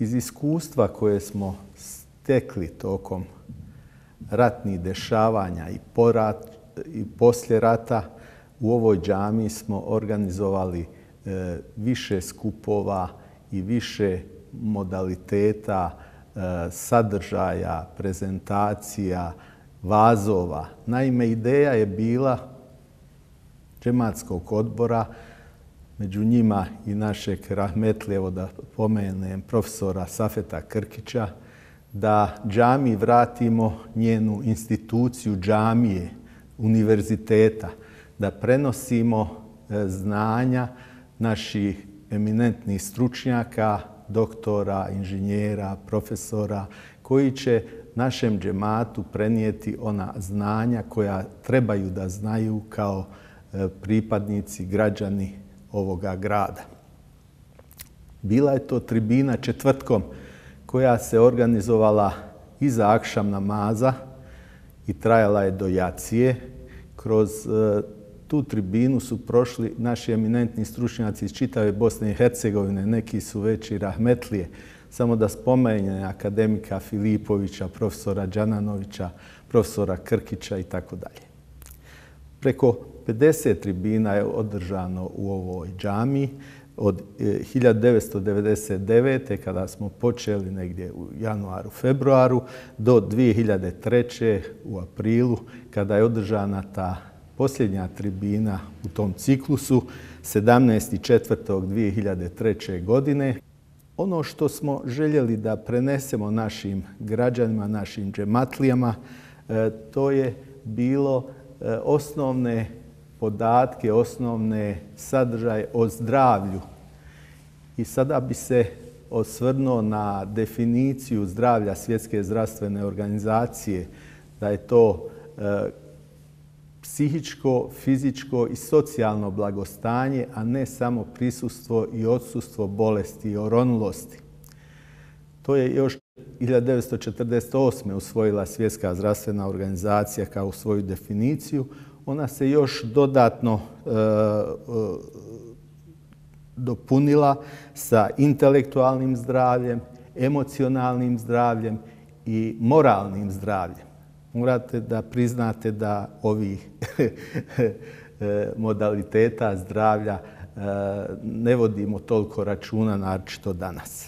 Iz iskustva koje smo stekli tokom ratnih dešavanja i poslije rata, u ovoj džamiji smo organizovali više skupova i više modaliteta, sadržaja, prezentacija, vazova. Naime, ideja je bila džematskog odbora, među njima i našeg rahmetlije, evo da pomenem profesora Safeta Krkića, da džamiji vratimo njenu instituciju džamije, univerziteta, da prenosimo znanja naših eminentnih stručnjaka, doktora, inženjera, profesora, koji će našem džematu prenijeti ona znanja koja trebaju da znaju kao pripadnici, građani ovoga grada. Bila je to tribina četvrtkom koja se organizovala iza akšam namaza i trajala je do jacije. Kroz tu tribinu su prošli naši eminentni stručnjaci iz čitave Bosne i Hercegovine, neki su već i rahmetlije. Samo da spomenem akademika Filipovića, profesora Đananovića, profesora Krkića i tako dalje. Preko 50 tribina je održano u ovoj džamiji od 1999. kada smo počeli negdje u januaru, februaru do 2003. u aprilu kada je održana ta posljednja tribina u tom ciklusu 17.4.2003. godine. Ono što smo željeli da prenesemo našim građanima, našim džematlijama, to je bilo osnovne podatke, osnovne sadržaje o zdravlju. I sada bi se osvrnuo na definiciju zdravlja Svjetske zdravstvene organizacije, da je to psihičko, fizičko i socijalno blagostanje, a ne samo prisustvo i odsustvo bolesti i oronulosti. To je još 1948. usvojila Svjetska zdravstvena organizacija kao svoju definiciju. Ona se još dodatno dopunila sa intelektualnim zdravljem, emocionalnim zdravljem i moralnim zdravljem. Morate da priznate da ovih modaliteta zdravlja ne vodimo toliko računa, naročito danas.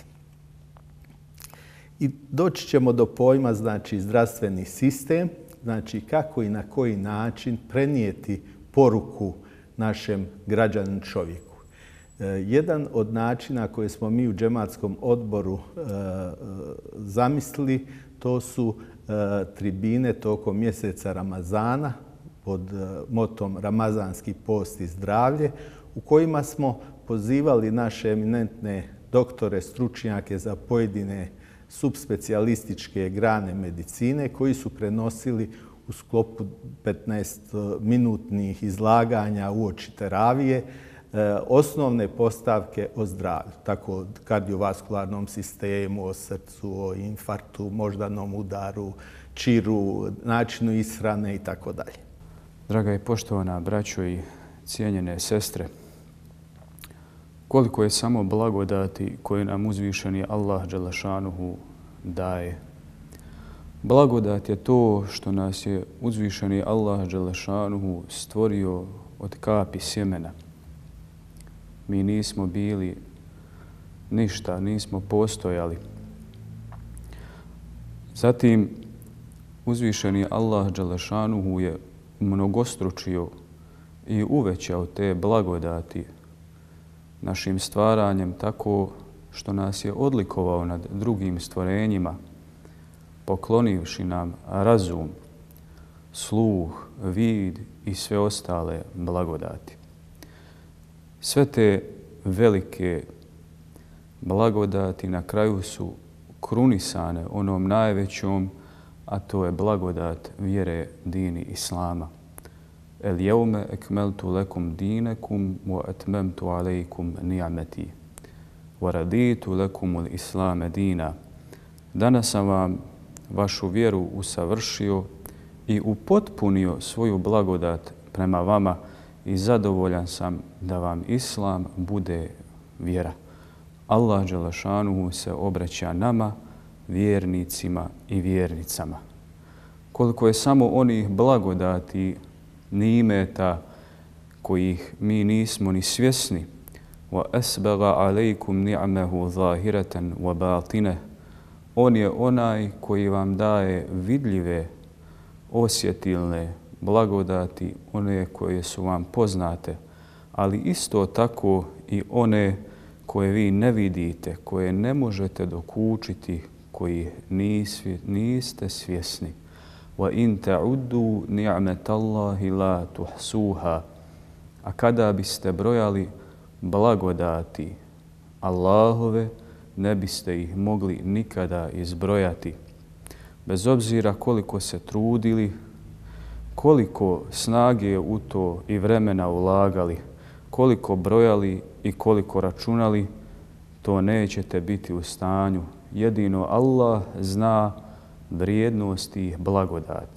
I doći ćemo do pojma, znači, zdravstveni sistem, znači kako i na koji način prenijeti poruku našem građaninu čovjeku. Jedan od načina koje smo mi u džematskom odboru zamislili, to su tribine tokom mjeseca Ramazana pod motom Ramazanski post i zdravlje, u kojima smo pozivali naše eminentne doktore, stručnjake za pojedine subspecijalističke grane medicine koji su prenosili u sklopu 15-minutnih izlaganja uoči teravije osnovne postavke o zdravlju, tako o kardiovaskularnom sistemu, o srcu, o infarktu, moždanom udaru, čiru, načinu ishrane i tako dalje. Draga i poštovana braćo i cijenjene sestre, koliko je samo blagodati koje nam uzvišeni Allah dželešanuhu daje. Blagodat je to što nas je uzvišeni Allah dželešanuhu stvorio od kapi sjemena. Mi nismo bili ništa, nismo postojali. Zatim, uzvišeni Allah dželešanuhu je mnogostručio i uvećao te blagodati našim stvaranjem tako što nas je odlikovao nad drugim stvorenjima, poklonivši nam razum, sluh, vid i sve ostale blagodati. Sve te velike blagodati na kraju su krunisane onom najvećom, a to je blagodat vjere dini Islama. El jeume ekmeltu lekum dinekum wa atmemtu alejkum ni'ameti wa raditu lekumul islame dina. Danas sam vam vašu vjeru usavršio i upotpunio svoju blagodat prema vama i zadovoljan sam da vam Islam bude vjera. Allah dželešanuhu se obraća nama, vjernicima i vjernicama. Koliko je samo onih blagodati, nimeta kojih mi nismo ni svjesni. وَأَسْبَغَ عَلَيْكُمْ نِعْمَهُ ظَاهِرَةً وَبَاطِنَهُ. On je onaj koji vam daje vidljive, osjetilne blagodati, one koje su vam poznate, ali isto tako i one koje vi ne vidite, koje ne možete dokučiti, koji niste svjesni. وَإِنْ تَعُدُّوا نِعْمَةَ اللَّهِ لَا تُحْصُوهَا. A kada biste brojali blagodati Allahove, ne biste ih mogli nikada izbrojati. Bez obzira koliko se trudili, koliko snage u to i vremena ulagali, koliko brojali i koliko računali, to nećete biti u stanju. Jedino Allah zna vrijednost tih blagodati.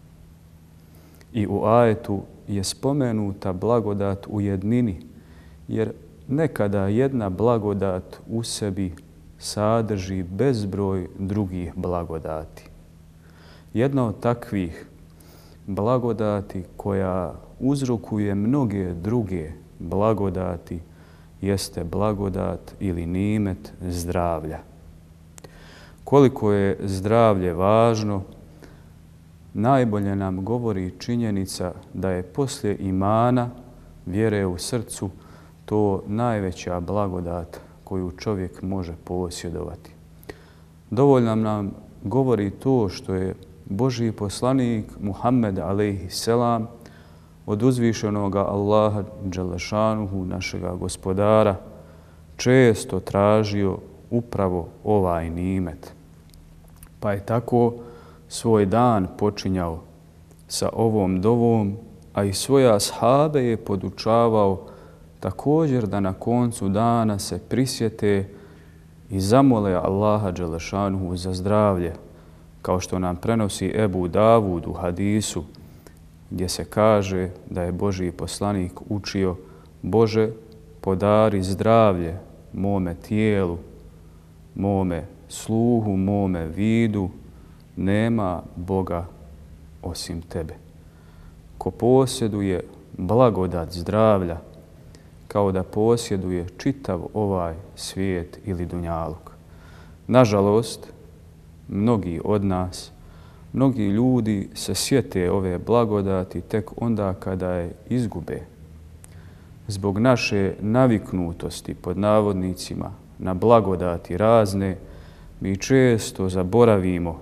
I u ajetu je spomenuta blagodat u jednini, jer nekada jedna blagodat u sebi sadrži bezbroj drugih blagodati. Jedna od takvih blagodati koja uzrokuje mnoge druge blagodati jeste blagodat ili nimet zdravlja. Koliko je zdravlje važno, najbolje nam govori činjenica da je poslije imana, vjere u srcu, to najveća blagodat koju čovjek može posjedovati. Dovoljno nam govori to što je Božji poslanik Muhammed a.s. od uzvišenoga Allaha dželešanuhu, našega gospodara, često tražio upravo ovaj nimet. Pa je tako svoj dan počinjao sa ovom dovom, a i svoje ashabe je podučavao također da na koncu dana se prisjete i zamole Allaha dželešanuhu za zdravlje, kao što nam prenosi Ebu Davud u hadisu, gdje se kaže da je Božji poslanik učio: Bože, podari zdravlje mome tijelu, mome sluhu, mome vidu, nema Boga osim tebe. Ko posjeduje blagodat zdravlja, kao da posjeduje čitav ovaj svijet ili dunjaluk. Nažalost, mnogi od nas, mnogi ljudi se sjete ove blagodati tek onda kada je izgube. Zbog naše naviknutosti, pod navodnicima, na blagodati razne, mi često zaboravimo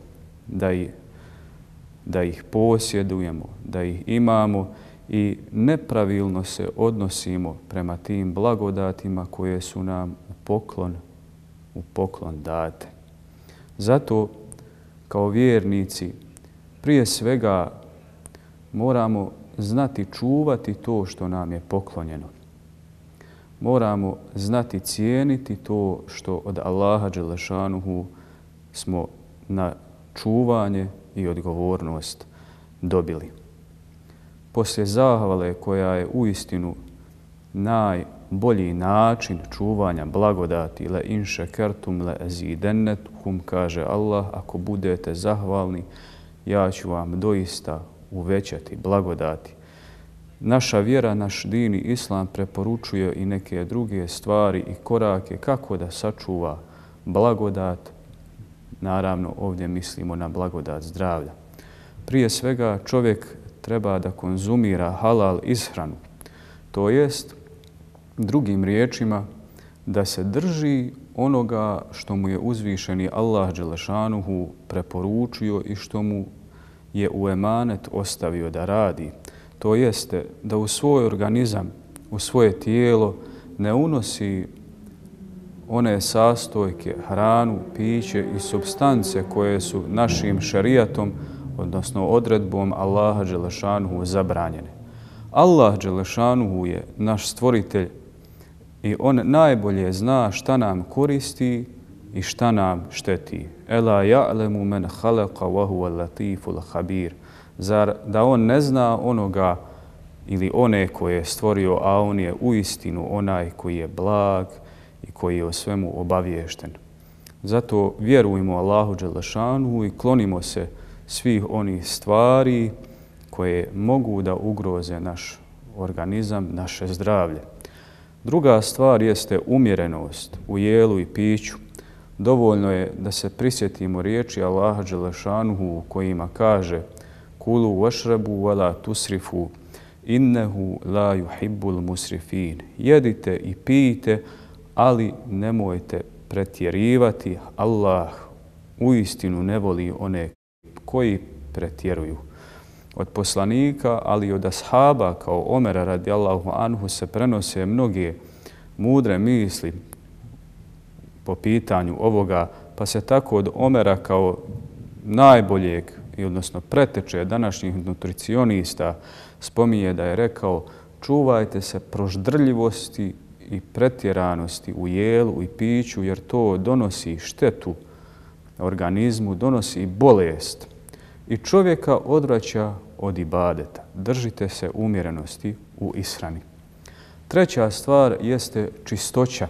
da ih posjedujemo, da ih imamo i nepravilno se odnosimo prema tim blagodatima koje su nam u poklon date. Zato, kao vjernici, prije svega moramo znati čuvati to što nam je poklonjeno. Moramo znati cijeniti to što od Allaha dželešanuhu smo na čuvanje i odgovornost dobili. Poslije zahvale koja je uistinu najbolji način čuvanja blagodati, le in šekertum le azidennetukum, kaže Allah, ako budete zahvalni, ja ću vam doista uvećati blagodati. Naša vjera, naš din i islam preporučuje i neke druge stvari i korake kako da sačuva blagodat. Naravno, ovdje mislimo na blagodat zdravlja. Prije svega, čovjek treba da konzumira halal ishranu. To jest, drugim riječima, da se drži onoga što mu je uzvišeni Allah dželešanuhu preporučio i što mu je u emanet ostavio da radi. To jeste da u svoj organizam, u svoje tijelo ne unosi one sastojke, hranu, piće i supstance koje su našim šerijatom, odnosno odredbom Allaha dželešanuhu zabranjene. Allah dželešanuhu je naš stvoritelj i on najbolje zna šta nam koristi i šta nam šteti. Ela ja'lemu men khalaqa wa huwa latiful khabir. Zar da on ne zna onoga ili one koje je stvorio, a on je uistinu onaj koji je blag i koji je o svemu obaviješten. Zato vjerujemo Allahu dželešanu i klonimo se svih onih stvari koje mogu da ugroze naš organizam, naše zdravlje. Druga stvar jeste umjerenost u jelu i piću. Dovoljno je da se prisjetimo riječi Allaha dželešanuhu u kojima kaže Kulu vašrabu wala tusrifu innehu la yuhibbul musrifin. Jedite i pijte, ali nemojte pretjerivati. Allah uistinu ne voli one koji pretjeruju. Od poslanika, ali i od ashaba kao Omera radijallahu anhu se prenose mnoge mudre misli po pitanju ovoga, pa se tako od Omera kao najboljeg, odnosno preteče današnjih nutricionista, spominje da je rekao čuvajte se proždrljivosti i pretjeranosti u jelu i piću, jer to donosi štetu organizmu, donosi bolest i čovjeka odvraća od ibadeta. Držite se umjerenosti u ishrani. Treća stvar jeste čistoća.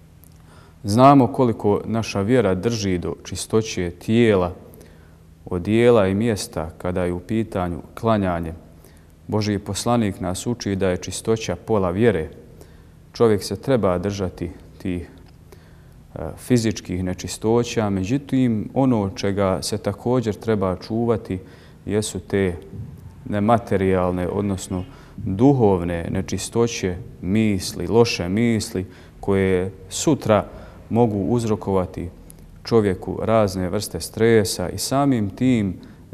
Znamo koliko naša vjera drži do čistoće tijela, odijela i mjesta kada je u pitanju klanjanje. Božji poslanik nas uči da je čistoća pola vjere. Čovjek se treba držati tih fizičkih nečistoća, međutim ono čega se također treba čuvati jesu te nematerijalne, odnosno duhovne nečistoće misli, loše misli koje sutra mogu uzrokovati čovjeku razne vrste stresa i samim tim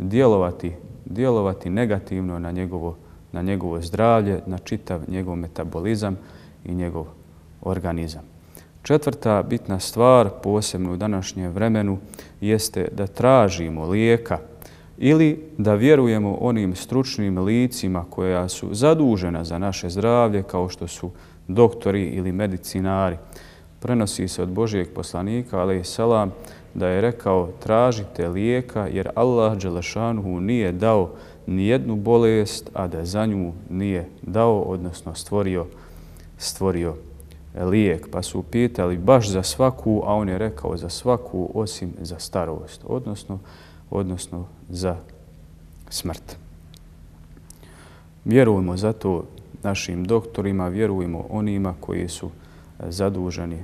djelovati negativno na njegovo zdravlje, na čitav njegov metabolizam i njegov organizam. Četvrta bitna stvar, posebno u današnjem vremenu, jeste da tražimo lijeka ili da vjerujemo onim stručnim licima koja su zadužena za naše zdravlje, kao što su doktori ili medicinari. Prenosi se od Božijeg poslanika, alejselam, da je rekao tražite lijeka jer Allah dželešanuhu nije dao ni jednu bolest, a da za nju nije dao, odnosno stvorio lijek. Pa su pitali baš za svaku, a on je rekao za svaku osim za starost, odnosno za smrt. Vjerujemo zato našim doktorima, vjerujemo onima koji su zaduženi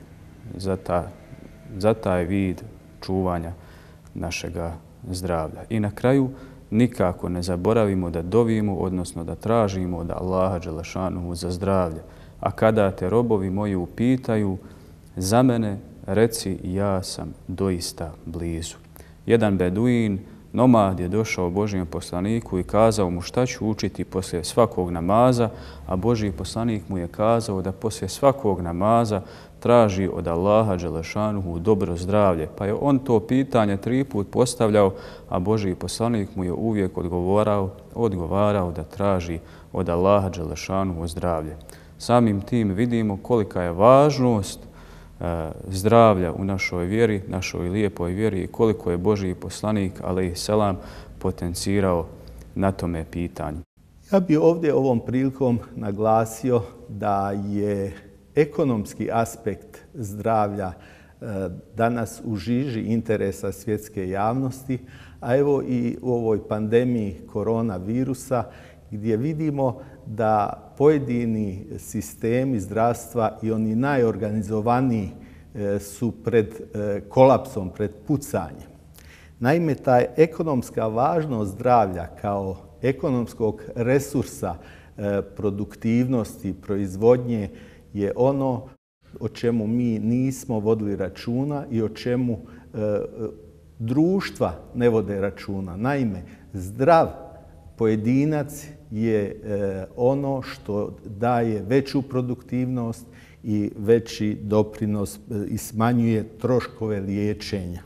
za taj vid čuvanja našega zdravlja. I na kraju nikako ne zaboravimo da dovimo, odnosno da tražimo od Allaha dželešanuhu za zdravlje. A kada te robovi moji upitaju za mene, reci ja sam doista blizu. Jedan beduin, nomad, je došao Božijem poslaniku i kazao mu šta ću učiti poslije svakog namaza, a Božji poslanik mu je kazao da poslije svakog namaza traži od Allaha dželešanuhu dobro zdravlje. Pa je on to pitanje 3 puta postavljao, a Božji poslanik mu je uvijek odgovarao da traži od Allaha dželešanuhu zdravlje. Samim tim vidimo kolika je važnost zdravlja u našoj vjeri, našoj lijepoj vjeri i koliko je Božji poslanik, alejselam, potencirao na tome pitanju. Ja bih ovdje ovom prilikom naglasio da je ekonomski aspekt zdravlja danas u žiži interesa svjetske javnosti, a evo i u ovoj pandemiji koronavirusa gdje vidimo da pojedini sistemi zdravstva i oni najorganizovaniji su pred kolapsom, pred pucanjem. Naime, ta ekonomska važnost zdravlja kao ekonomskog resursa produktivnosti, proizvodnje je ono o čemu mi nismo vodili računa i o čemu društva ne vode računa. Naime, zdrav pojedinac je ono što daje veću produktivnost i veći doprinos i smanjuje troškove liječenja.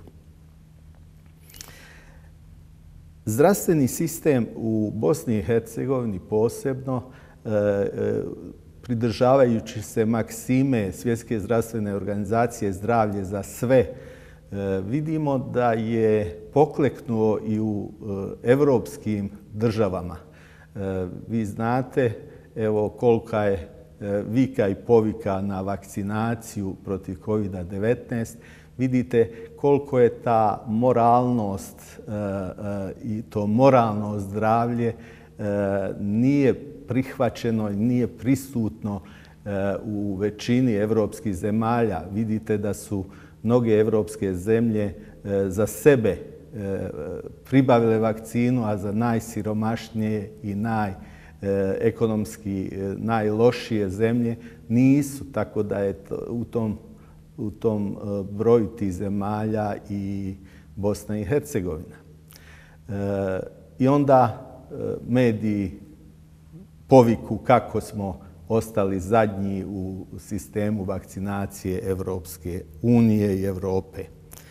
Zdravstveni sistem u Bosni i Hercegovini posebno, pridržavajući se maksime Svjetske zdravstvene organizacije zdravlje za sve, vidimo da je pokleknuo i u evropskim državama. Vi znate evo kolika je vika i povika na vakcinaciju protiv COVID-19, vidite koliko je ta moralnost i to moralno zdravlje nije prihvaćeno i nije prisutno u većini evropskih zemalja. Vidite da su mnoge evropske zemlje za sebe pribavile vakcinu, a za najsiromašnije i ekonomski najlošije zemlje nisu. Tako da je u tom broju tih zemalja i Bosna i Hercegovina. I onda mediji poviku kako smo ostali zadnji u sistemu vakcinacije Evropske unije i Europe.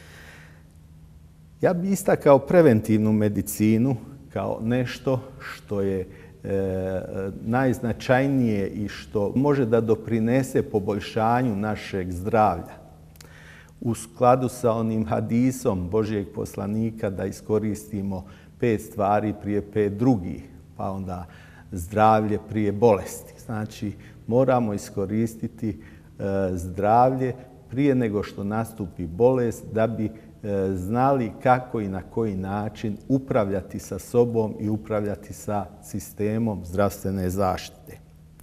Ja bih istakao preventivnu medicinu kao nešto što je najznačajnije i što može da doprinese poboljšanju našeg zdravlja. U skladu sa onim hadisom Božjeg poslanika da iskoristimo 5 stvari prije 5 drugih, pa onda zdravlje prije bolesti. Znači, moramo iskoristiti zdravlje prije nego što nastupi bolest da bi znali kako i na koji način upravljati sa sobom i upravljati sa sistemom zdravstvene zaštite.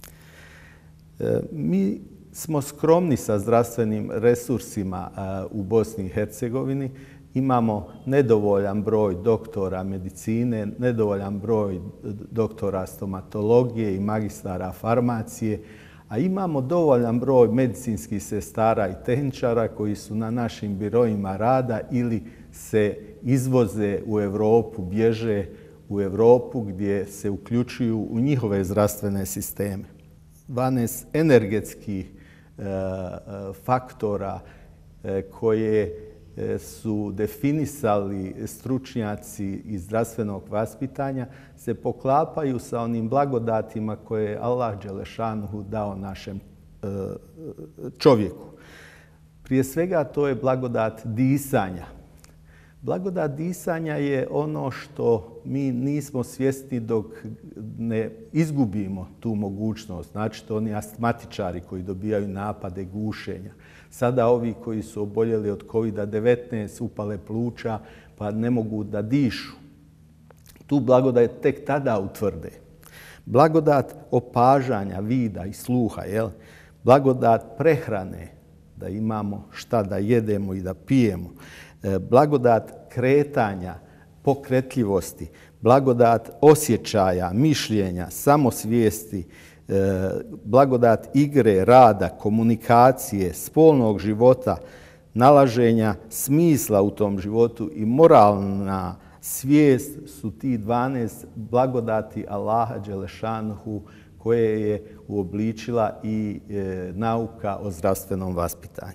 Mi smo skromni sa zdravstvenim resursima u Bosni i Hercegovini. Imamo nedovoljan broj doktora medicine, nedovoljan broj doktora stomatologije i magistara farmacije, a imamo dovoljan broj medicinskih sestara i tehničara koji su na našim biroima rada ili se izvoze u Europu, bježe u Europu gdje se uključuju u njihove zdravstvene sisteme. 12 energetskih faktora koje su definisali stručnjaci iz zdravstvenog vaspitanja se poklapaju sa onim blagodatima koje je Allah Đelešanuhu dao našem čovjeku. Prije svega to je blagodat disanja. Blagodat disanja je ono što mi nismo svjesni dok ne izgubimo tu mogućnost. Znači, to oni astmatičari koji dobijaju napade gušenja. Sada ovi koji su oboljeli od COVID-19, upale pluća, pa ne mogu da dišu. Tu blagodat tek tada utvrde. Blagodat opažanja, vida i sluha, blagodat prehrane, da imamo šta da jedemo i da pijemo, blagodat kretanja, pokretljivosti, blagodat osjećaja, mišljenja, samosvijesti, blagodat igre, rada, komunikacije, spolnog života, nalaženja smisla u tom životu i moralna svijest su ti 12 blagodati Allaha Đelešanuhu koje je uobličila i nauka o zdravstvenom vaspitanju.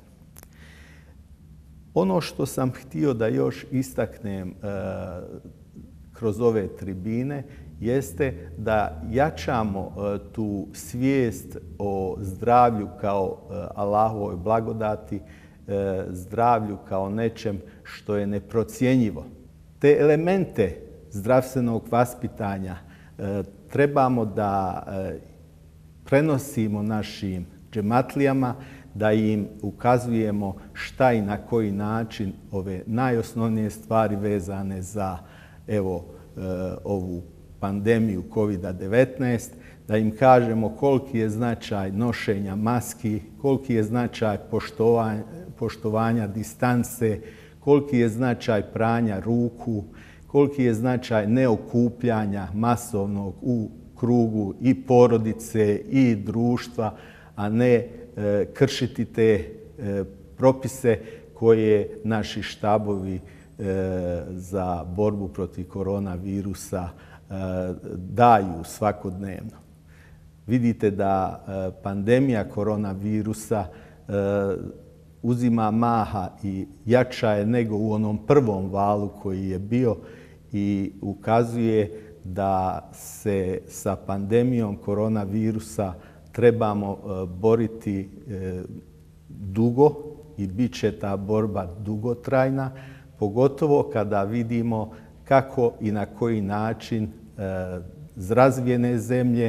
Ono što sam htio da još istaknem kroz ove tribine jeste da jačamo tu svijest o zdravlju kao Allahovoj blagodati, zdravlju kao nečem što je neprocjenjivo. Te elemente zdravstvenog vaspitanja trebamo da prenosimo našim džematlijama, da im ukazujemo šta i na koji način ove najosnovnije stvari vezane za ovu pandemiju COVID-19, da im kažemo koliki je značaj nošenja maski, koliki je značaj poštovanja distance, koliki je značaj pranja ruku, koliki je značaj neokupljanja masovnog u krugu i porodice i društva, a ne kršiti te propise koje naši štabovi za borbu protiv koronavirusa daju svakodnevno. Vidite da pandemija koronavirusa uzima maha i jača je nego u onom prvom valu koji je bio i ukazuje da se sa pandemijom koronavirusa trebamo boriti dugo i bit će ta borba dugotrajna, pogotovo kada vidimo kako i na koji način razvijene zemlje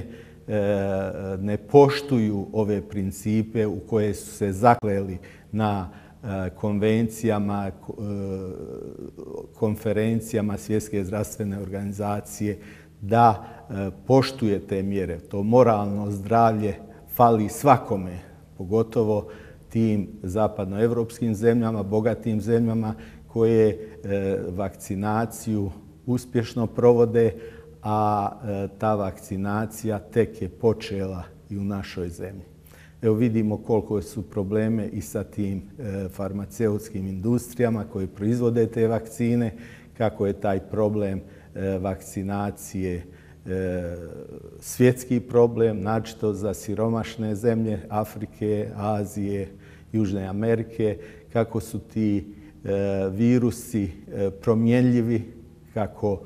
ne poštuju ove principe u koje su se zakleli na konvencijama, konferencijama Svjetske zdravstvene organizacije, da poštuje te mjere. To moralno zdravlje fali svakome, pogotovo tim zapadnoevropskim zemljama, bogatim zemljama koje vakcinaciju uspješno provode, a ta vakcinacija tek je počela i u našoj zemlji. Evo vidimo koliko su probleme i sa tim farmaceutskim industrijama koje proizvode te vakcine, kako je taj problem vakcinacije svjetski problem, naročito za siromašne zemlje Afrike, Azije, Južne Amerike, kako su ti virusi promjenljivi, kako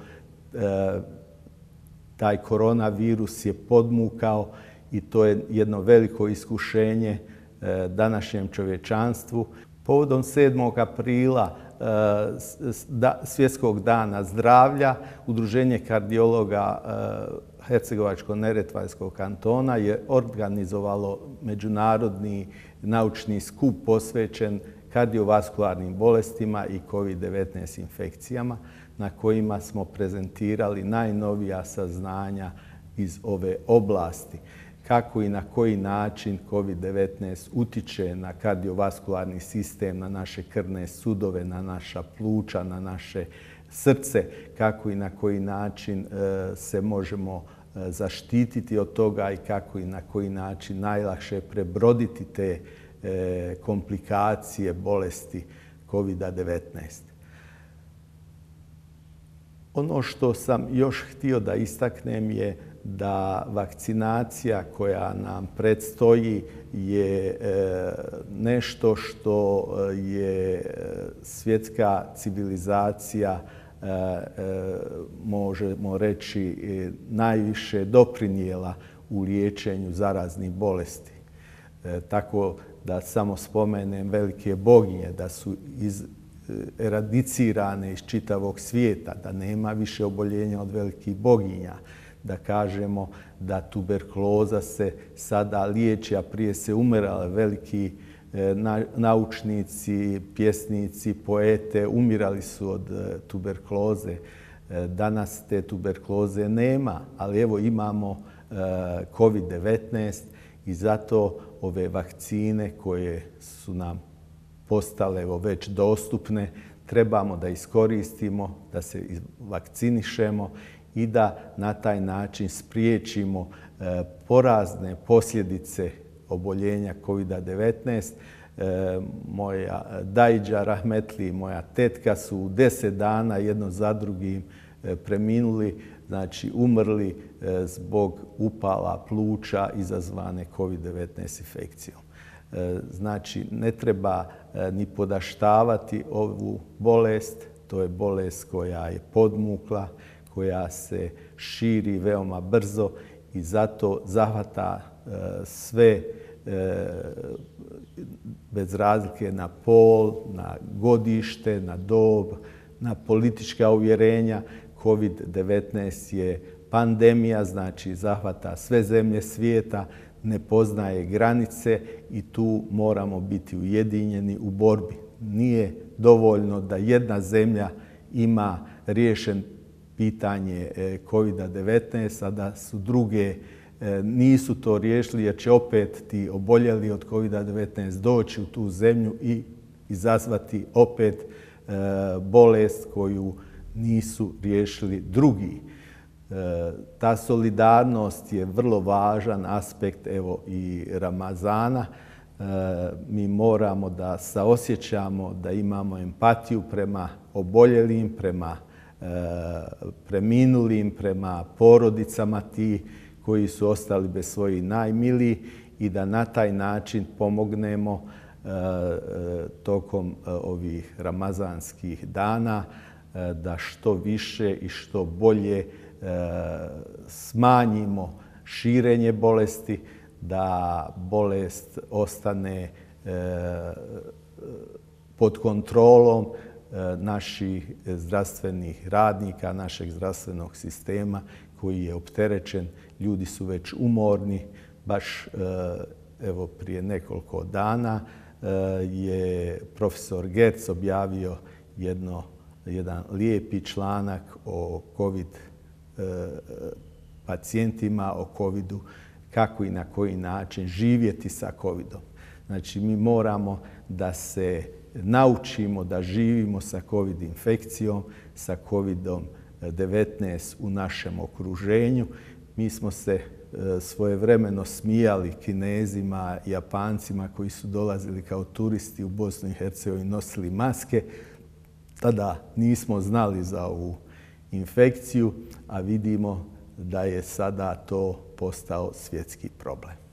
taj koronavirus je podmukao i to je jedno veliko iskušenje današnjem čovječanstvu. Povodom 7. aprila Svjetskog dana zdravlja, Udruženje kardiologa Hercegovačko-neretvanskog kantona je organizovalo međunarodni naučni skup posvećen kardiovaskularnim bolestima i COVID-19 infekcijama, na kojima smo prezentirali najnovija saznanja iz ove oblasti. Kako i na koji način COVID-19 utiče na kardiovaskularni sistem, na naše krvne sudove, na naša pluća, na naše srce, kako i na koji način se možemo zaštititi od toga i kako i na koji način najlakše prebroditi te komplikacije bolesti COVID-19. Ono što sam još htio da istaknem je da vakcinacija koja nam predstoji je nešto što je svjetska civilizacija, možemo reći, najviše doprinijela u liječenju zaraznih bolesti. Tako da samo spomenem velike boginje, da su eradicirane iz čitavog svijeta, da nema više oboljenja od velikih boginja, da kažemo da tuberkuloza se sada liječi, a prije se umirali veliki naučnici, pjesnici, poete, umirali su od tuberkuloze. Danas te tuberkuloze nema, ali evo imamo COVID-19 i zato ove vakcine koje su nam postale već dostupne, trebamo da iskoristimo, da se vakcinišemo i da na taj način spriječimo porazne posljedice oboljenja COVID-19. Moja dajđa rahmetli i moja tetka su u 10 dana jedno za drugim preminuli, znači umrli zbog upala pluća izazvane COVID-19 infekcijom. Znači, ne treba ni podaštavati ovu bolest. To je bolest koja je podmukla, koja se širi veoma brzo i zato zahvata sve bez razlike na pol, na godište, na dob, na politička uvjerenja. COVID-19 je pandemija, znači zahvata sve zemlje svijeta, ne poznaje granice i tu moramo biti ujedinjeni u borbi. Nije dovoljno da jedna zemlja ima riješen pitanje COVID-19, a da su druge nisu to riješili, jer će opet ti oboljeli od COVID-19 doći u tu zemlju i izazvati opet bolest koju nisu riješili drugi. Ta solidarnost je vrlo važan aspekt evo i Ramazana. Mi moramo da saosjećamo, da imamo empatiju prema oboljelim, prema preminulim, prema porodicama ti koji su ostali bez svojih najmilijih i da na taj način pomognemo tokom ovih ramazanskih dana da što više i što bolje smanjimo širenje bolesti, da bolest ostane pod kontrolom naših zdravstvenih radnika, našeg zdravstvenog sistema koji je opterećen, ljudi su već umorni. Baš evo prije nekoliko dana je profesor Gerc objavio jedan lijepi članak o COVID pacijentima, o covidu, kako i na koji način živjeti sa covidom. Znači, mi moramo da se naučimo da živimo sa covid infekcijom, sa covidom-19 u našem okruženju. Mi smo se svojevremeno smijali Kinezima, Japancima koji su dolazili kao turisti u Bosnu i Hercegovinu i nosili maske. Tada nismo znali za ovu infekciju, a vidimo da je sada to postao svjetski problem.